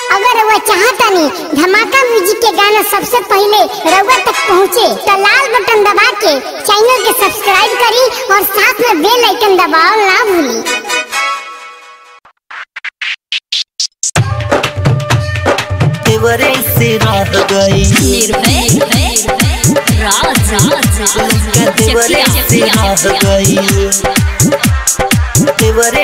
अगर रउआ चाहतानी धमाका म्यूजिक के गाना सबसे पहले रउआ तक पहुँचे तो लाल बटन दबा के चैनल के सब्सक्राइब करी और साथ में बेल आइकन दबाओ ना भूली। देवरे से रह गई देवरे से रह गई देवरे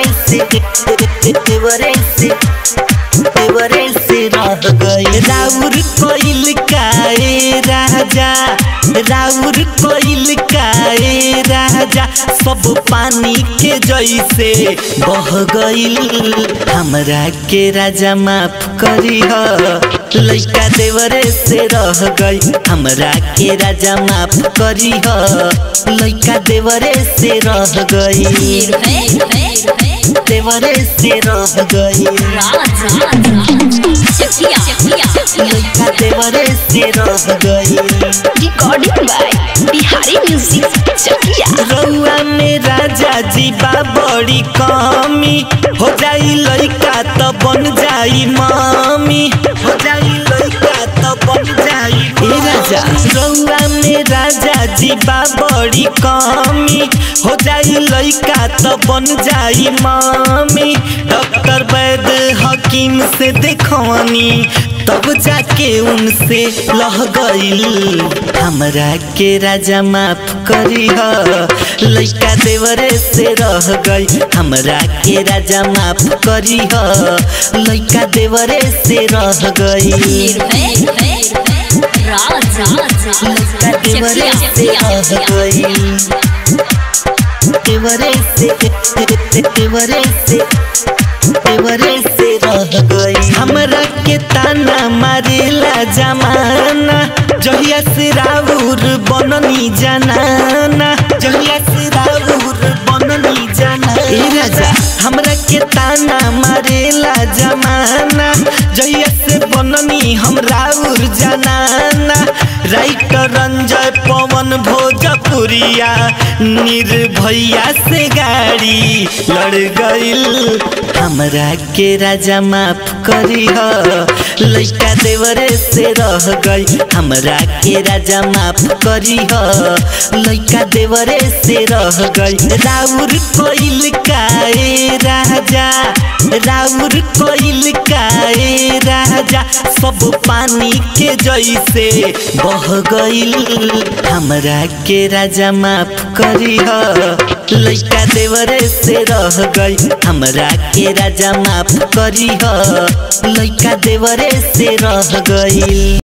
से रह गई राउर कोइल काए राजा राउर कोइल काए राजा सब पानी के जैसे बह गइल हमरा के राजा माफ करी लइका देवरे से रह गई हमरा के राजा माफ करी लइका देवरे से रह गई देवरे से रह गई लइका देवरे से रह गई। Recording by Bihari music Chakiya. रउआ में राजा जी बा बड़ी कमी हो जाई लइका तो बन जाई मामी हो जाई लइका तो बन जाई राजा। रउआ में राजा जी बा बड़ी कमी हो जाई लइका तो बन जाई मामी। डॉक्टर वैद हकीम से देखवानी तब जाके उनसे लह गइल हमरा के राजा माफ करी लइका देवरे से रह गई हमरा के राजा माफ करी लइका देवरे से रह गई लइका देवरे से रह गई देवरे से रह गई। हमरा के ताना मारेला जमाना जहिया से राउर बननी जनाना जहिया से राउर बननी जाना राजा। हमरा के ताना मारेला जमाना जहिया से बननी हम राउर जनाना। राइटर रंजय पवन भोजपुरिया निर्भया से गाड़ी लड़ गइल हमरा के राजा माफ करी लइका देवरे से रह गई हमरा के राजा माफ करी लइका देवरे से रह गई। राउर कोइल काए राजा राउर कोइल काए राजा सब पानी के जैसे बह गइल हमरा के राजा माफ करी लइका देवरे से रह गई हमरा के राजा माफ करी लइका देवरे से रह गई।